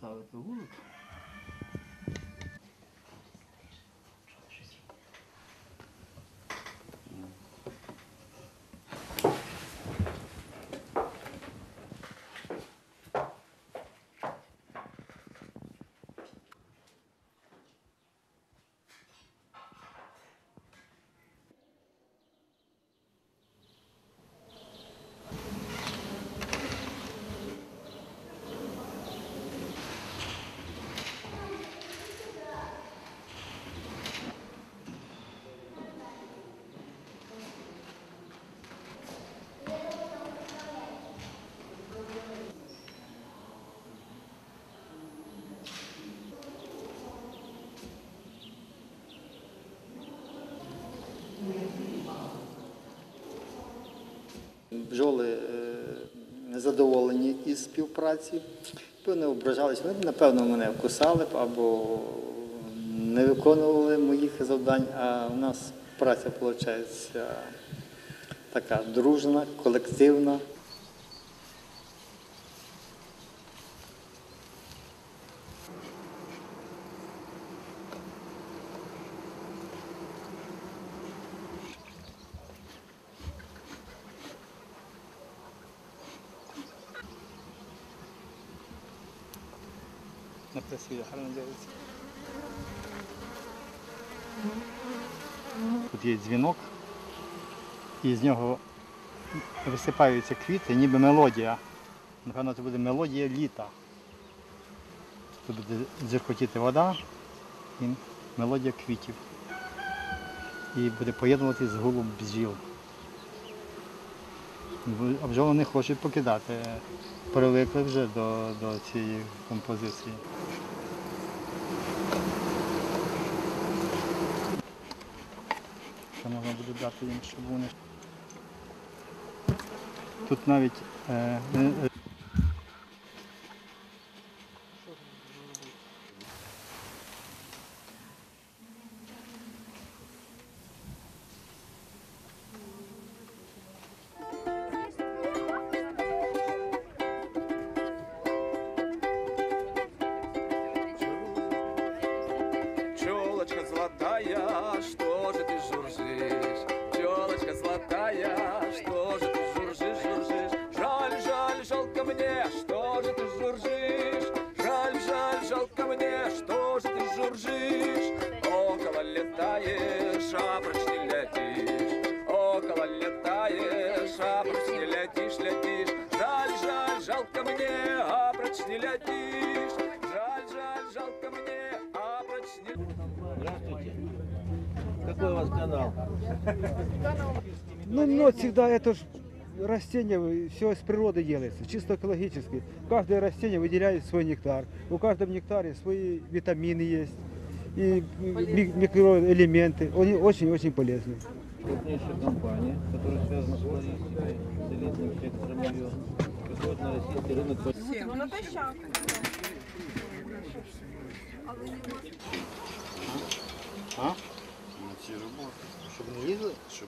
ставити вулик. Бджоли незадоволені із співпраці, вони ображалися, вони, напевно, мене вкусали б або не виконували моїх завдань, а в нас праця, виходить, така дружна, колективна. На красиві, гарно дивиться. Тут є дзвінок, і з нього висипаються квіти, ніби мелодія. Напевно, це буде мелодія літа. Тут буде дзюркотіти вода і мелодія квітів. І буде поєднуватися з гулом бджіл. А бджоли не хочуть покидати. Привикли вже до цієї композиції. Що можна буде дати їм, щоб вони... Тут навіть Челочка золотая, что же ты журжишь? Челочка золотая, что же ты журжишь, журжишь? Жаль, жаль, жалко мне, что же ты журжишь? Жаль, жаль, жалко мне, что же ты журжишь? Около летаешь, а прочь не летишь. Около летаешь, а прочь не летишь, летишь. Жаль, жаль, жалко мне, а прочь не летишь. Жаль, жаль, жалко мне, а прочь не летишь. Здравствуйте. Какой у вас канал? Ну, мед всегда это ж растение, все из природы делается, чисто экологически. Каждое растение выделяет свой нектар. У каждого нектаре свои витамины есть и микроэлементы. Они очень-очень полезны. Крупнейшая компания, которая связана с логистикой, с элитным сектором ее, приходит на российский рынок. А? Щоб не лізли?